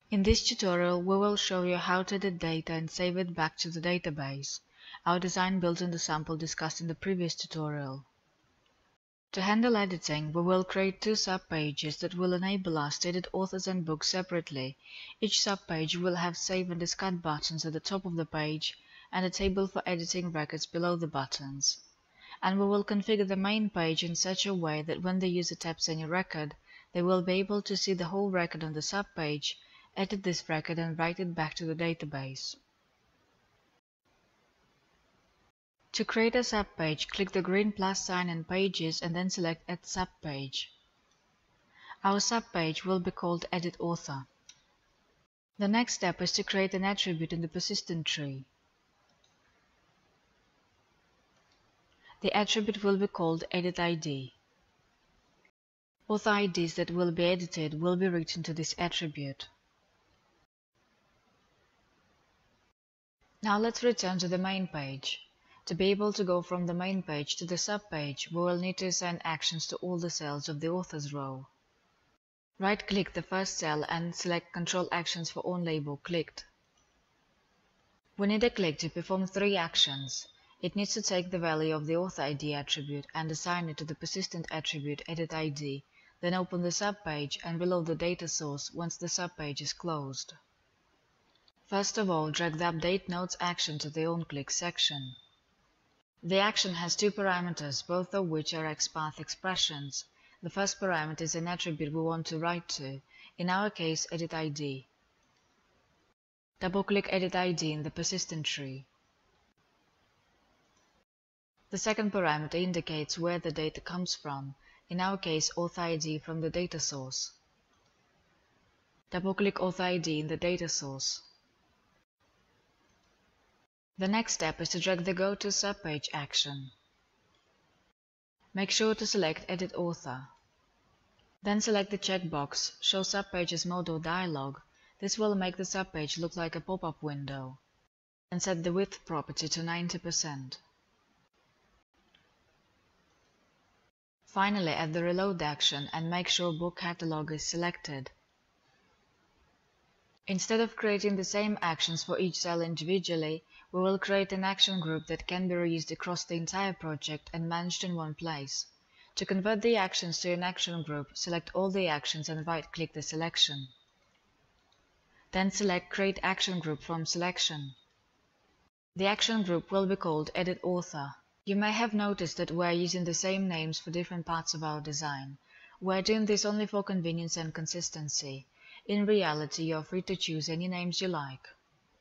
In this tutorial, we will show you how to edit data and save it back to the database. Our design builds on the sample discussed in the previous tutorial. To handle editing, we will create two subpages that will enable us to edit authors and books separately. Each subpage will have Save and Discard buttons at the top of the page and a table for editing records below the buttons. And we will configure the main page in such a way that when the user taps any record, they will be able to see the whole record on the subpage, edit this record and write it back to the database. To create a subpage, click the green plus sign in Pages and then select Add Subpage. Our subpage will be called Edit Author. The next step is to create an attribute in the persistent tree. The attribute will be called Edit ID. Author IDs that will be edited will be written to this attribute. Now let's return to the main page. To be able to go from the main page to the subpage, we will need to assign actions to all the cells of the authors row. Right-click the first cell and select Control Actions for OnLabel clicked. We need a click to perform three actions. It needs to take the value of the author ID attribute and assign it to the persistent attribute Edit ID, then open the subpage and reload the data source once the subpage is closed. First of all, drag the Update Notes action to the OnClick section. The action has two parameters, both of which are XPath expressions. The first parameter is an attribute we want to write to, in our case Edit ID. Double-click Edit ID in the persistent tree. The second parameter indicates where the data comes from, in our case Author ID from the data source. Double-click Author ID in the data source. The next step is to drag the Go to Subpage action. Make sure to select Edit Author. Then select the checkbox Show Subpages Modal dialog. This will make the subpage look like a pop-up window. And set the width property to 90%. Finally, add the Reload action and make sure Book Catalog is selected. Instead of creating the same actions for each cell individually, we will create an action group that can be reused across the entire project and managed in one place. To convert the actions to an action group, select all the actions and right-click the selection. Then select Create Action Group from Selection. The action group will be called Edit Author. You may have noticed that we are using the same names for different parts of our design. We are doing this only for convenience and consistency. In reality, you are free to choose any names you like.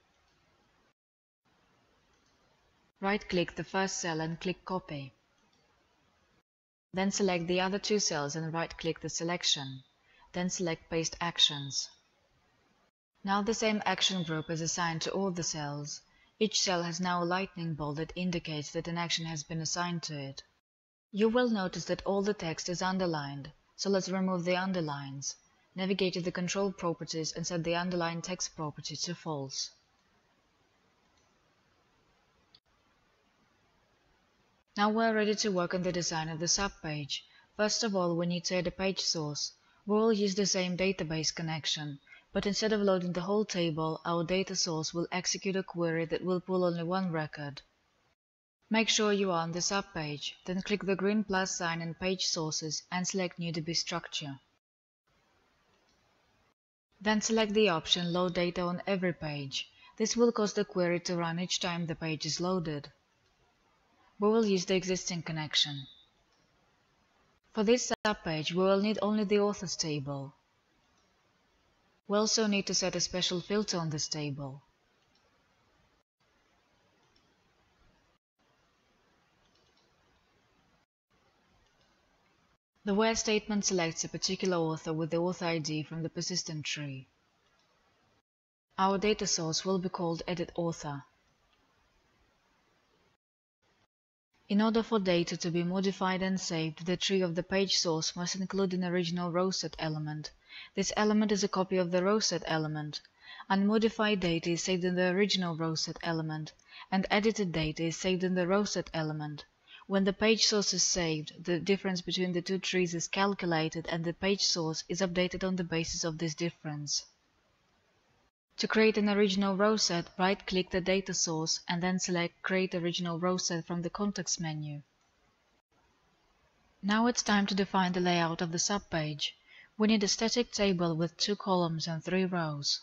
Right-click the first cell and click Copy. Then select the other two cells and right-click the selection. Then select Paste Actions. Now the same action group is assigned to all the cells. Each cell has now a lightning bolt that indicates that an action has been assigned to it. You will notice that all the text is underlined, so let's remove the underlines. Navigate to the Control Properties and set the Underline Text property to False. Now we are ready to work on the design of the subpage. First of all, we need to add a page source. We will use the same database connection, but instead of loading the whole table, our data source will execute a query that will pull only one record. Make sure you are on the subpage, then click the green plus sign in Page Sources and select New DB Structure. Then select the option Load Data on Every Page. This will cause the query to run each time the page is loaded. We will use the existing connection. For this subpage, we will need only the authors table. We also need to set a special filter on this table. The Where statement selects a particular author with the author ID from the persistent tree. Our data source will be called Edit Author. In order for data to be modified and saved, the tree of the page source must include an original row set element. This element is a copy of the row set element. Unmodified data is saved in the original row set element, and edited data is saved in the row set element. When the page source is saved, the difference between the two trees is calculated and the page source is updated on the basis of this difference. To create an original row set, right-click the data source and then select Create Original Row Set from the context menu. Now it's time to define the layout of the subpage. We need a static table with 2 columns and 3 rows.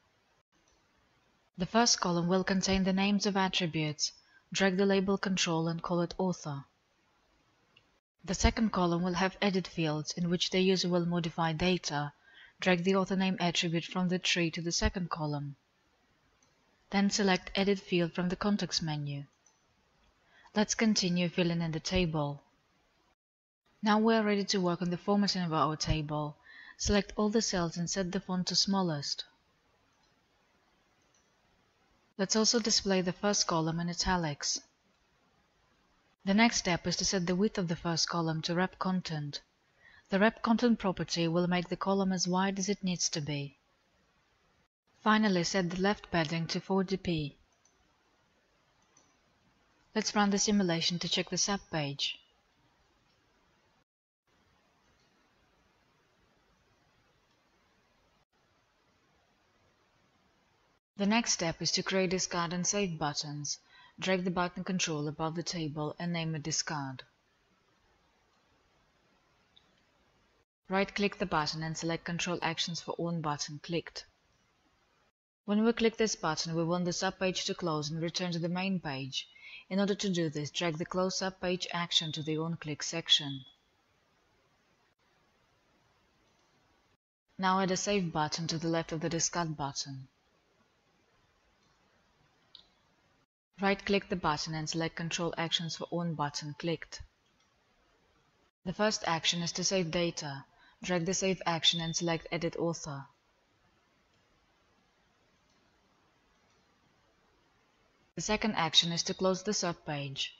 The first column will contain the names of attributes. Drag the label control and call it author. The second column will have edit fields in which the user will modify data. Drag the author name attribute from the tree to the second column. Then select Edit field from the context menu. Let's continue filling in the table. Now we are ready to work on the formatting of our table. Select all the cells and set the font to smallest. Let's also display the first column in italics. The next step is to set the width of the first column to wrap content. The wrap content property will make the column as wide as it needs to be. Finally, set the left padding to 40p. Let's run the simulation to check the subpage. The next step is to create discard and save buttons. Drag the button control above the table and name it discard. Right-click the button and select Control Actions for On button clicked. When we click this button, we want the subpage to close and return to the main page. In order to do this, drag the Close Subpage action to the On-click section. Now add a Save button to the left of the Discard button. Right-click the button and select Control Actions for On button clicked. The first action is to save data. Drag the Save action and select Edit Author. The second action is to close the subpage.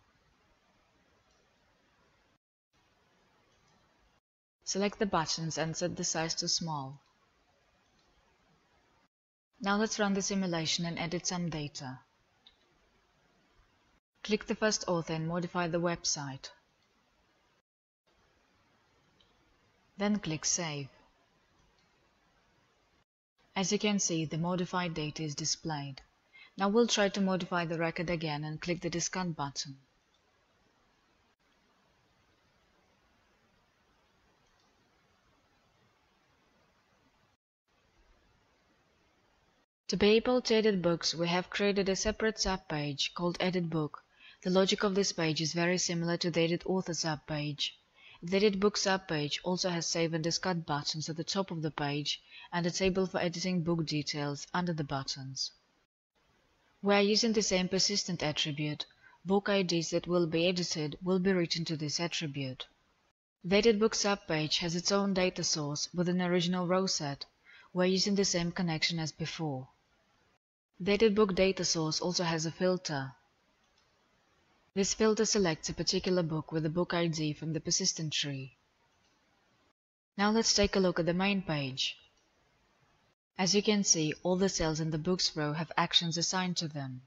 Select the buttons and set the size to small. Now let's run the simulation and edit some data. Click the first author and modify the website. Then click Save. As you can see, the modified data is displayed. Now we'll try to modify the record again and click the Discard button. To be able to edit books, we have created a separate subpage called Edit Book. The logic of this page is very similar to the Edit Author subpage. The Edit Book subpage also has Save and Discard buttons at the top of the page and a table for editing book details under the buttons. We are using the same persistent attribute. Book IDs that will be edited will be written to this attribute. The Edit Book subpage has its own data source with an original row set. We are using the same connection as before. The Edit Book data source also has a filter. This filter selects a particular book with a book ID from the persistent tree. Now let's take a look at the main page. As you can see, all the cells in the Books row have actions assigned to them.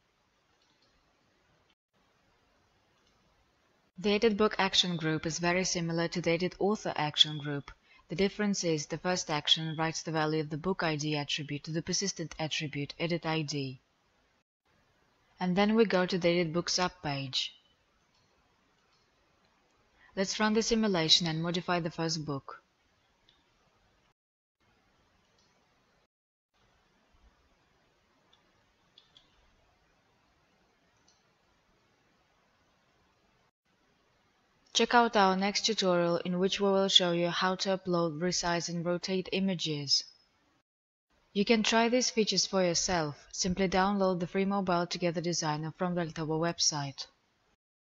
The Edit Book action group is very similar to the Edit Author action group. The difference is the first action writes the value of the book ID attribute to the persistent attribute Edit ID. And then we go to the Edit Book subpage. Let's run the simulation and modify the first book. Check out our next tutorial in which we will show you how to upload, resize and rotate images. You can try these features for yourself. Simply download the free MobileTogether Designer from the October website.